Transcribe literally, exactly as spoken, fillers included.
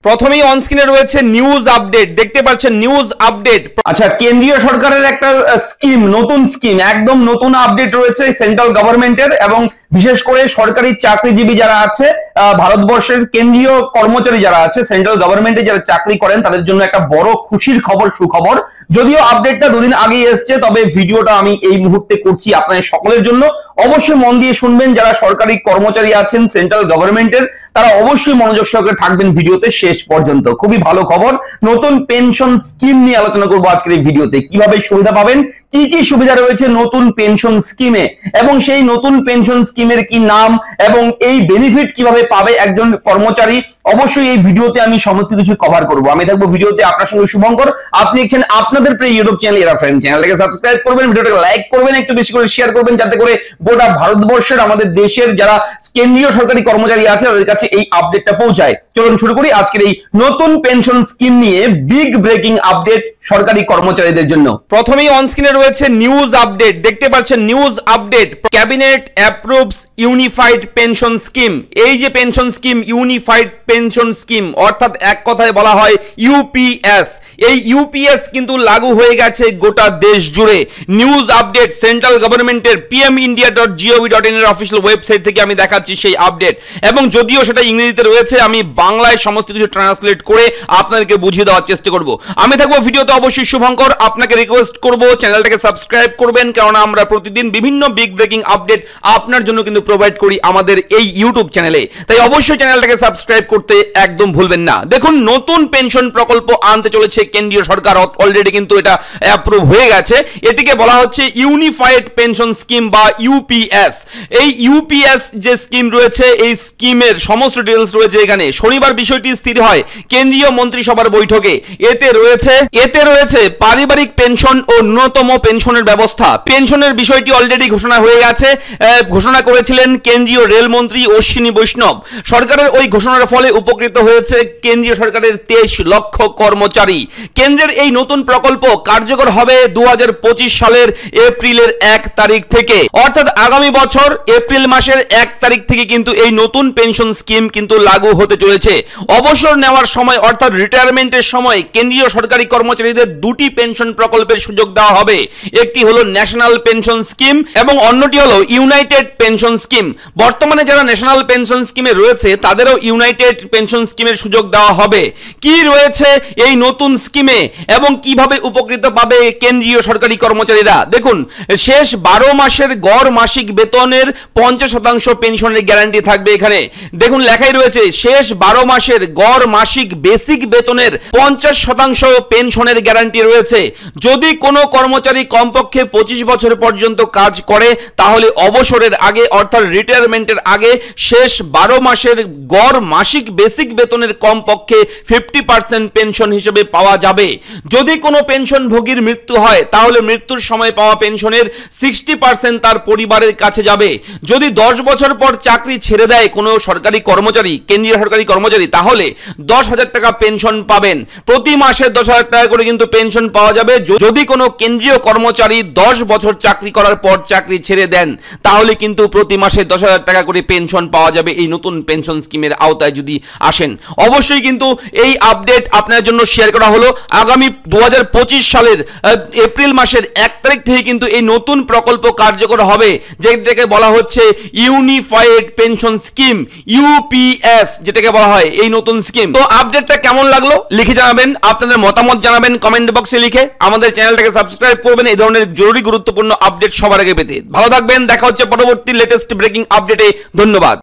প্রথমেই অন স্ক্রিনে রয়েছে নিউজ আপডেট, দেখতে পাচ্ছেন নিউজ আপডেট। আচ্ছা, কেন্দ্রীয় সরকারের একটা স্কিম, নতুন স্কিম, একদম নতুন আপডেট রয়েছে সেন্ট্রাল গভর্নমেন্টের, এবং বিশেষ করে সরকারি চাকরিজীবী যারা আছে, ভারতবর্ষের কেন্দ্রীয় কর্মচারী যারা আছে, সেন্ট্রাল গভর্নমেন্টে যারা চাকরি করেন, তাদের জন্য একটা বড় খুশির খবর, সুখবর। যদিও আপডেটটা দুদিন আগেই এসছে, তবে ভিডিওটা আমি এই মুহূর্তে করছি আপনাদের সকলের জন্য। অবশ্যই মন দিয়ে শুনবেন, যারা সরকারি কর্মচারী আছেন সেন্ট্রাল গভর্নমেন্টের, তারা অবশ্যই মনোযোগ সহকারে থাকবেন ভিডিওতে শেষ পর্যন্ত। খুবই ভালো খবর, নতুন পেনশন স্কিম নিয়ে আলোচনা করবো আজকের এই ভিডিওতে। কিভাবে সুবিধা পাবেন, কি কি সুবিধা রয়েছে নতুন পেনশন স্কিমে, এবং সেই নতুন পেনশন স্কিমের কি নাম, এবং এই বেনিফিট কিভাবে পাবে একজন কর্মচারী, অবশ্যই এই ভিডিওতে আমি সমস্ত কিছু কভার করবো। আমি থাকবো ভিডিওতে আপনার সঙ্গে শুভঙ্কর। আপনি দেখছেন আপনাদের প্রিয় ইউটিউব চ্যানেল এরা ফ্রেন্ড, চ্যানেলটাকে সাবস্ক্রাইব করবেন, ভিডিওটাকে লাইক করবেন, একটু বেশি করে শেয়ার করবেন, যাতে করে গোটা ভারতবর্ষের, আমাদের দেশের যারা কেন্দ্রীয় সরকারি কর্মচারী আছে তাদের কাছে এই আপডেটটা পৌঁছায়। চলুন শুরু করি আজকের এই নতুন পেনশন স্কিম নিয়ে বিগ ব্রেকিং আপডেট সরকারি কর্মচারীদের জন্য। প্রথমেই অন স্ক্রিনে রয়েছে নিউজ আপডেট, দেখতে পাচ্ছেন news update. Cabinet approves unified pension scheme. এই যে pension scheme, unified pension scheme, অর্থাৎ এক কথায় বলা হয় ইউপিএস। এই ইউপিএস কিন্তু লাগু হয়ে গেছে গোটা দেশ জুড়ে। নিউজ আপডেট সেন্ট্রাল গভর্নমেন্টের PM India dot gov dot in এর অফিসিয়াল ওয়েবসাইট থেকে আমি দেখাচ্ছি সেই আপডেট, এবং যদিও সেটা ইংরেজিতে রয়েছে, আমি বাংলায় সমস্ত কিছু ট্রান্সলেট করে আপনাদেরকে বুঝিয়ে দেওয়ার চেষ্টা করব। আমি থাকবো ভিডিওতে অবশ্যই শুভঙ্কর। আপনাকে রিকোয়েস্ট করব চ্যানেলটাকে সাবস্ক্রাইব করবেন, কারণ আমরা প্রতিদিন বিভিন্ন বিগ ব্রেকিং আপডেট আপনার জন্য কিন্তু প্রোভাইড করি আমাদের এই ইউটিউব চ্যানেলে, তাই অবশ্যই চ্যানেলটাকে সাবস্ক্রাইব করতে একদম ভুলবেন না। দেখুন, নতুন পেনশন প্রকল্প আনতে চলেছে কেন্দ্রীয় সরকার, অলরেডি কিন্তু এটা অ্যাপ্রুভ হয়ে গেছে। এটিকে বলা হচ্ছে ইউনিফাইড পেনশন স্কিম বা ইউপিএস। এই ইউপিএস যে স্কিম রয়েছে, এই স্কিমের সমস্ত ডিটেইলস রয়েছে এখানে। শনিবার বিষয়টি স্থির হয় কেন্দ্রীয় মন্ত্রিসভার বৈঠকে। এতে রয়েছে এতে রয়েছে পারিবারিক পেনশন ও ন্যূনতম পেনশনের ব্যবস্থা। পেনশনের বিষয়টি অলরেডি ঘোষণা হয়ে গেছে, ঘোষণা করেছিলেন কেন্দ্রীয় রেলমন্ত্রী অশ্বিনী বৈষ্ণব। সরকারের ওই ঘোষণার ফলে উপকৃত হয়েছে কেন্দ্রীয় সরকারের তেইশ লক্ষ কর্মচারী। কেন্দ্রের এই নতুন প্রকল্প কার্যকর হবে দু হাজার পঁচিশ সালের এপ্রিলের এক তারিখ থেকে, অর্থাৎ আগামী বছর এপ্রিল মাসের এক তারিখ থেকে কিন্তু এই নতুন পেনশন স্কিম কিন্তু লাগু হতে চলেছে। অবসর নেওয়ার সময় অর্থাৎ রিটায়ারমেন্টের সময় কেন্দ্রীয় সরকারি কর্মচারীদের দুটি পেনশন প্রকল্পের সুযোগ দেওয়া হবে। একটি হলো ন্যাশনাল পেনশন স্কিম এবং অন্যটি হলো ইউনাইটেড পেনশন স্কিম। বর্তমানে যারা ন্যাশনাল পেনশন স্কিমে রয়েছে তাদেরও ইউনাইটেড পেনশন স্কিমের সুযোগ দেওয়া হবে। কি রয়েছে এই নতুন স্কিমে এবং কিভাবে উপকৃত পাবে কেন্দ্রীয় সরকারি কর্মচারীরা? দেখুন, শেষ বারো মাসের গড় মাসিক বেতনের পঞ্চাশ শতাংশ পেনশনের গ্যারান্টি থাকবে এখানে। দেখুন, লেখাই রয়েছে শেষ বারো মাসের গড় মাসিক বেসিক বেতনের পঞ্চাশ শতাংশ পেনশনের গ্যারান্টি রয়েছে। যদি কোনো কর্মচারী কমপক্ষে পঁচিশ বছর পর্যন্ত কাজ করে, তাহলে অবসরের আগে অর্থাৎ রিটায়ারমেন্টের আগে শেষ বারো মাসের গড় মাসিক বেসিক বেতনের কমপক্ষে ফিফটি পার্সেন্ট পেনশন হিসেবে পাওয়া যাবে। যদি কোনো পেনশনভোগীর মৃত্যু হয়, তাহলে মৃত্যুর সময় পাওয়া পেনশনের সিক্সটি পার্সেন্ট তার পরিবারের কাছে যাবে। যদি দশ বছর পর চাকরি ছেড়ে দেয় কোনো সরকারি কর্মচারী, কেন্দ্রীয় সরকারি কর্মচারী, তাহলে দশ হাজার টাকা পেনশন পাবেন। প্রতি মাসে দশ হাজার টাকা করে কিন্তু পেনশন পাওয়া যাবে। যদি কোনো কেন্দ্রীয় কর্মচারী দশ বছর চাকরি করার পর চাকরি ছেড়ে দেন, তাহলে কিন্তু প্রতি মাসে দশ হাজার টাকা করে পেনশন পাওয়া যাবে এই নতুন পেনশন স্কিমের আওতায় যদি আসেন। অবশ্যই কিন্তু এই আপডেট আপনার জন্য শেয়ার করা হলো। আগামী দু হাজার পঁচিশ সালের এপ্রিল মাসের এক তারিখ থেকে কিন্তু এই নতুন প্রকল্প কার্যকর হবে, যেটাকে বলা হচ্ছে ইউনিফাইড পেনশন স্কিম, ইউপিএস যেটাকে বলা হয়, এই নতুন স্কিম। তো আপডেটটা কেমন লাগলো লিখে জানাবেন, আপনাদের মতামত জানাবেন কমেন্ট বক্সে লিখে। আমাদের চ্যানেলটাকে সাবস্ক্রাইব করবেন এই ধরনের জরুরি গুরুত্বপূর্ণ আপডেট সবার আগে পেতে। ভালো থাকবেন, দেখা হচ্ছে পরবর্তী লেটেস্ট ব্রেকিং আপডেটে। ধন্যবাদ।